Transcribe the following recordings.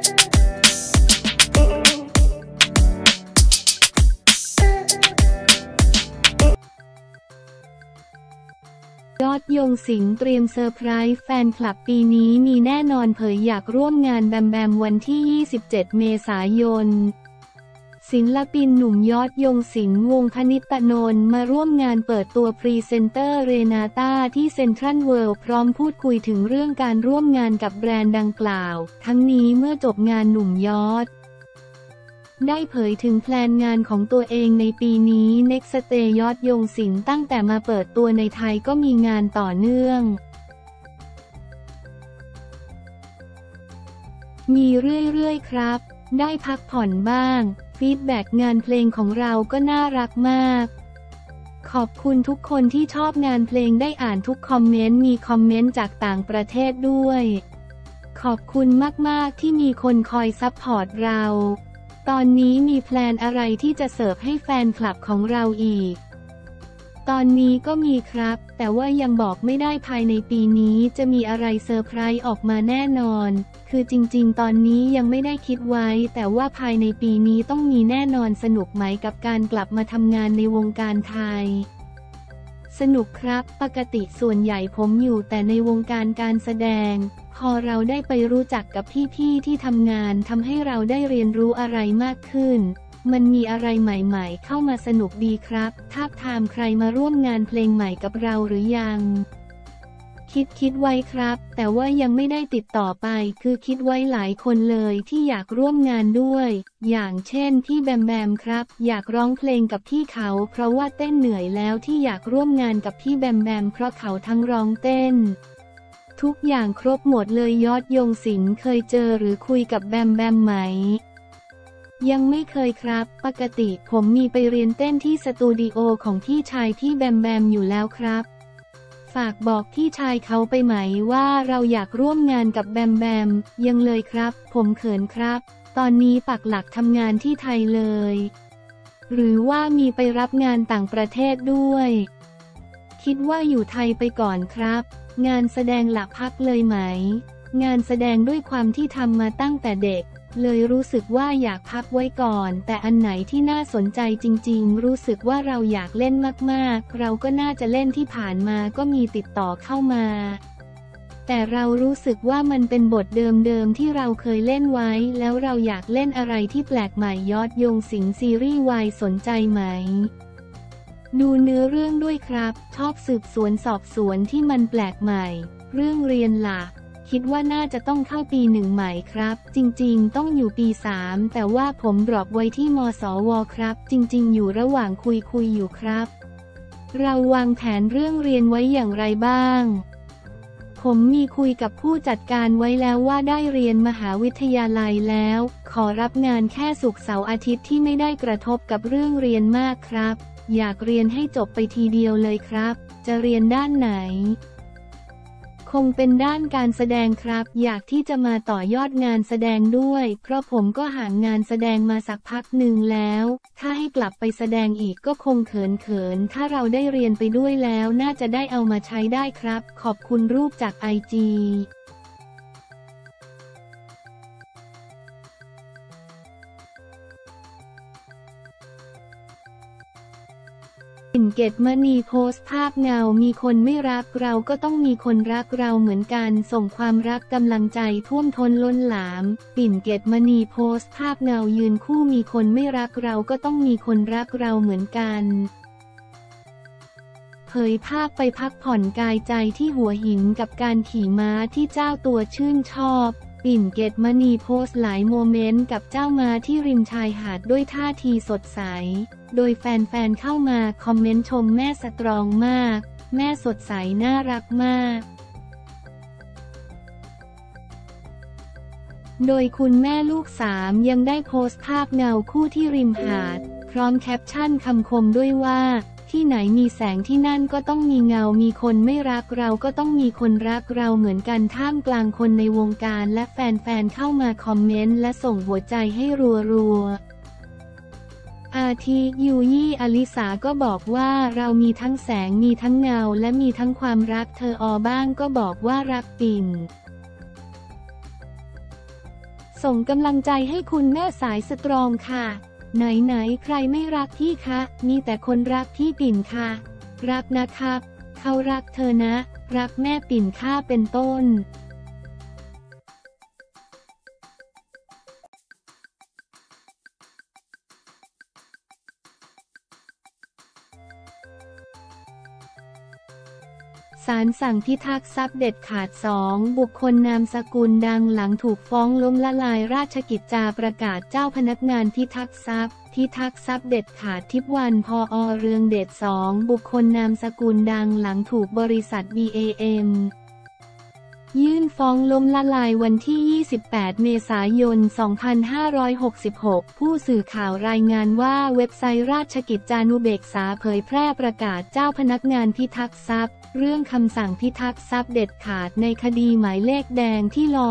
ยอดยงสิงห์เตรียมเซอร์ไพรส์แฟนคลับปีนี้มีแน่นอนเผยอยากร่วมงานแบมแบมวันที่ 27 เมษายน ศิลปินหนุ่มยอดยงสิงห์วงศ์พนิตนนท์มาร่วมงานเปิดตัวพรีเซนเตอร์เรนาต้าที่เซ็นทรัลเวิลด์พร้อมพูดคุยถึงเรื่องการร่วมงานกับแบรนด์ดังกล่าวทั้งนี้เมื่อจบงานหนุ่มยอดได้เผยถึงแพลนงานของตัวเองในปีนี้ Next Stay ยอดยงสิงห์ตั้งแต่มาเปิดตัวในไทยก็มีงานต่อเนื่องมีเรื่อยๆครับได้พักผ่อนบ้างฟีดแบ็กงานเพลงของเราก็น่ารักมากขอบคุณทุกคนที่ชอบงานเพลงได้อ่านทุกคอมเมนต์มีคอมเมนต์จากต่างประเทศด้วยขอบคุณมากๆที่มีคนคอยซัพพอร์ตเราตอนนี้มีแพลนอะไรที่จะเสิร์ฟให้แฟนคลับของเราอีกตอนนี้ก็มีครับแต่ว่ายังบอกไม่ได้ภายในปีนี้จะมีอะไรเซอร์ไพรส์ออกมาแน่นอนคือจริงๆตอนนี้ยังไม่ได้คิดไว้แต่ว่าภายในปีนี้ต้องมีแน่นอนสนุกไหมกับการกลับมาทำงานในวงการไทยสนุกครับปกติส่วนใหญ่ผมอยู่แต่ในวงการการแสดงพอเราได้ไปรู้จักกับพี่ๆที่ทำงานทำให้เราได้เรียนรู้อะไรมากขึ้นมันมีอะไรใหม่ๆเข้ามาสนุกดีครับทาบทามใครมาร่วมงานเพลงใหม่กับเราหรือยังคิดไว้ครับแต่ว่ายังไม่ได้ติดต่อไปคือคิดไว้หลายคนเลยที่อยากร่วมงานด้วยอย่างเช่นพี่แบมแบมครับอยากร้องเพลงกับพี่เขาเพราะว่าเต้นเหนื่อยแล้วที่อยากร่วมงานกับพี่แบมแบมเพราะเขาทั้งร้องเต้นทุกอย่างครบหมดเลยยอดยงสิงห์เคยเจอหรือคุยกับแบมแบมไหมยังไม่เคยครับปกติผมมีไปเรียนเต้นที่สตูดิโอของพี่ชายพี่แบมแบมอยู่แล้วครับฝากบอกพี่ชายเขาไปไหมว่าเราอยากร่วมงานกับแบมแบมยังเลยครับผมเขินครับตอนนี้ปักหลักทำงานที่ไทยเลยหรือว่ามีไปรับงานต่างประเทศด้วยคิดว่าอยู่ไทยไปก่อนครับงานแสดงหลักพักเลยไหมงานแสดงด้วยความที่ทำมาตั้งแต่เด็กเลยรู้สึกว่าอยากพักไว้ก่อนแต่อันไหนที่น่าสนใจจริงๆรู้สึกว่าเราอยากเล่นมากๆเราก็น่าจะเล่นที่ผ่านมาก็มีติดต่อเข้ามาแต่เรารู้สึกว่ามันเป็นบทเดิมๆที่เราเคยเล่นไว้แล้วเราอยากเล่นอะไรที่แปลกใหม่ยอดยงสิงห์ซีรีส์วายสนใจไหมดูเนื้อเรื่องด้วยครับชอบสืบสวนสอบสวนที่มันแปลกใหม่เรื่องเรียนล่ะคิดว่าน่าจะต้องเข้าปี1ใหม่ครับจริงๆต้องอยู่ปี3แต่ว่าผมดรอปไว้ที่มสวครับจริงๆอยู่ระหว่างคุยอยู่ครับเราวางแผนเรื่องเรียนไว้อย่างไรบ้างผมมีคุยกับผู้จัดการไว้แล้วว่าได้เรียนมหาวิทยาลัยแล้วขอรับงานแค่ศุกร์เสาร์อาทิตย์ที่ไม่ได้กระทบกับเรื่องเรียนมากครับอยากเรียนให้จบไปทีเดียวเลยครับจะเรียนด้านไหนคงเป็นด้านการแสดงครับอยากที่จะมาต่อยอดงานแสดงด้วยเพราะผมก็ห่างงานแสดงมาสักพักหนึ่งแล้วถ้าให้กลับไปแสดงอีกก็คงเขินถ้าเราได้เรียนไปด้วยแล้วน่าจะได้เอามาใช้ได้ครับขอบคุณรูปจาก IGปิ่นเกตมณีโพสต์ภาพเงามีคนไม่รักเราก็ต้องมีคนรักเราเหมือนกันส่งความรักกำลังใจท่วมท้นล้นหลามปิ่นเกตมณีโพสต์ภาพเงายืนคู่มีคนไม่รักเราก็ต้องมีคนรักเราเหมือนกันเผยภาพไปพักผ่อนกายใจที่หัวหินกับการขี่ม้าที่เจ้าตัวชื่นชอบปิ่นเกตมณีโพสต์หลายโมเมนต์กับเจ้าม้าที่ริมชายหาดด้วยท่าทีสดใสโดยแฟนๆเข้ามาคอมเมนต์ชมแม่สตรองมากแม่สดใสน่ารักมากโดยคุณแม่ลูก3ยังได้โพสต์ภาพเงาคู่ที่ริมหาดพร้อมแคปชั่นคำคมด้วยว่าที่ไหนมีแสงที่นั่นก็ต้องมีเงามีคนไม่รักเราก็ต้องมีคนรักเราเหมือนกันท่ามกลางคนในวงการและแฟนๆเข้ามาคอมเมนต์และส่งหัวใจให้รัวอาทิยูยี่อลิสาก็บอกว่าเรามีทั้งแสงมีทั้งเงาและมีทั้งความรักเธอบ้างก็บอกว่ารักปิ่นส่งกำลังใจให้คุณแม่สายสตรองค่ะไหนใครไม่รักพี่คะมีแต่คนรักพี่ปิ่นค่ะรักนะครับเขารักเธอนะรักแม่ปิ่นค่าเป็นต้นศาลสั่งพิทักษ์ทรัพย์เด็ดขาด2 บุคคลนามสกุลดังหลังถูกฟ้องล้มละลายราชกิจจาประกาศเจ้าพนักงานพิทักษ์ทรัพย์เด็ดขาดทิพวรรณ พอ.เรืองเดช2 บุคคลนามสกุลดังหลังถูกบริษัท BAMยื่นฟ้องล้มละลายวันที่ 28 เมษายน 2566 ผู้สื่อข่าวรายงานว่าเว็บไซต์ราชกิจจานุเบกษาเผยแพร่ประกาศเจ้าพนักงานพิทักษ์ทรัพย์เรื่องคำสั่งพิทักษ์ทรัพย์เด็ดขาดในคดีหมายเลขแดงที่ล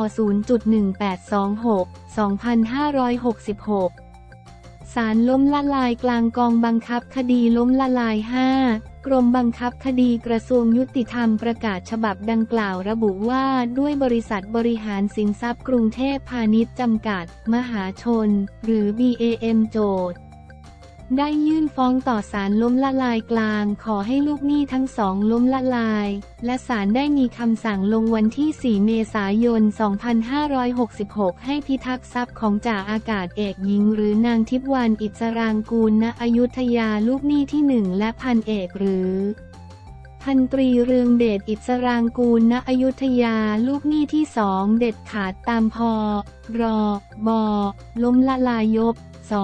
0.1826/2566 ศาลล้มละลายกลางกองบังคับคดีล้มละลาย 5 กรมบังคับคดีกระทรวงยุติธรรมประกาศฉบับดังกล่าวระบุว่าด้วยบริษัทบริหารสินทรัพย์กรุงเทพพาณิชย์จำกัดมหาชนหรือ BAM โจทก์ได้ยื่นฟ้องต่อศาลล้มละลายกลางขอให้ลูกหนี้ทั้งสองล้มละลายและศาลได้มีคำสั่งลงวันที่ 4 เมษายน 2566 ให้พิทักษ์ทรัพย์ของจ่าอากาศเอกหญิงหรือนางทิพวรรณ อิสรางกูล ณ อยุธยาลูกหนี้ที่ 1 และพันเอกหรือพันตรีเรืองเดช อิสรางกูล ณ อยุธยาลูกหนี้ที่ 2 เด็ดขาดตามพ.ร.บ.ล้มละลายยบส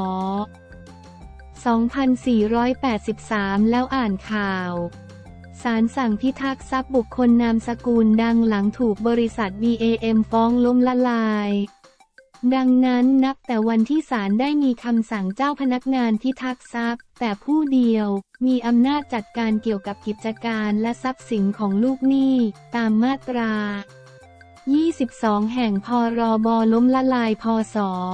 2483 แล้วอ่านข่าวศาลสั่งพิทักษ์ทรัพย์บุคคลนามสกุลดังหลังถูกบริษัท BAM ฟ้องล้มละลายดังนั้นนับแต่วันที่ศาลได้มีคำสั่งเจ้าพนักงานพิทักษ์ทรัพย์แต่ผู้เดียวมีอำนาจจัดการเกี่ยวกับกิจการและทรัพย์สินของลูกหนี้ตามมาตรา 22 แห่งพ.ร.บ.ล้มละลาย พ.ศ.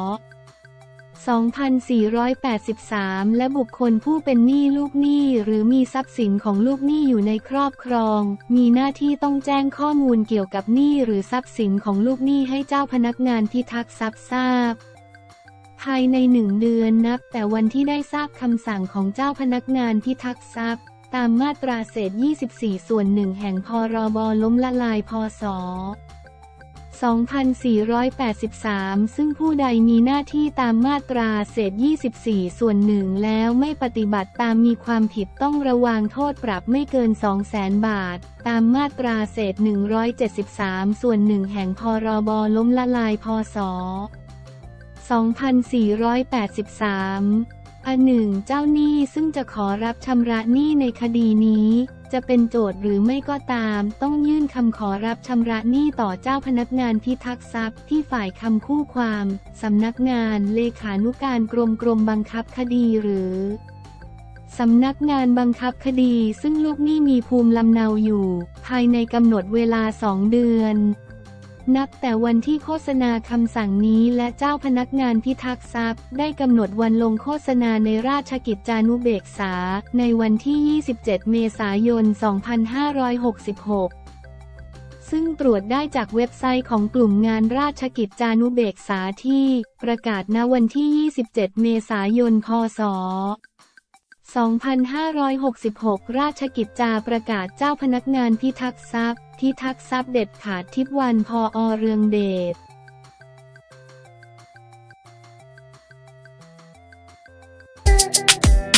2483 และบุคคลผู้เป็นหนี้ลูกหนี้หรือมีทรัพย์สินของลูกหนี้อยู่ในครอบครองมีหน้าที่ต้องแจ้งข้อมูลเกี่ยวกับหนี้หรือทรัพย์สินของลูกหนี้ให้เจ้าพนักงานพิทักษ์ทรัพย์ทราบภายใน1 เดือนนับแต่วันที่ได้ทราบคำสั่งของเจ้าพนักงานพิทักษ์ทรัพย์ตามมาตราเศษ 24 ส่วน 1 แห่งพ.ร.บ.ล้มละลาย พ.ศ. 2483 ซึ่งผู้ใดมีหน้าที่ตามมาตราเศษ 24 ส่วน 1 แล้วไม่ปฏิบัติตามมีความผิดต้องระวางโทษปรับไม่เกิน 200,000 บาทตามมาตราเศษ 173 ส่วน 1 แห่งพ.ร.บ.ล้มละลาย พ.ศ. 2483 1. เจ้าหนี้ซึ่งจะขอรับชำระหนี้ในคดีนี้จะเป็นโจทก์หรือไม่ก็ตามต้องยื่นคำขอรับชำระหนี้ต่อเจ้าพนักงานพิทักษ์ทรัพย์ที่ฝ่ายคำคู่ความสำนักงานเลขานุการกรมบังคับคดีหรือสำนักงานบังคับคดีซึ่งลูกหนี้มีภูมิลำเนาอยู่ภายในกำหนดเวลา 2 เดือนนับแต่วันที่โฆษณาคำสั่งนี้และเจ้าพนักงานพิทักษ์ทรัพย์ได้กำหนดวันลงโฆษณาในราชกิจจานุเบกษาในวันที่ 27 เมษายน 2566 ซึ่งตรวจได้จากเว็บไซต์ของกลุ่มงานราชกิจจานุเบกษาที่ประกาศณวันที่ 27 เมษายน พ.ศ. 2566 ราชกิจจาประกาศเจ้าพนักงานพิทักษ์ทรัพย์เด็ดขาดทิพวรรณ พอ.เรืองเดช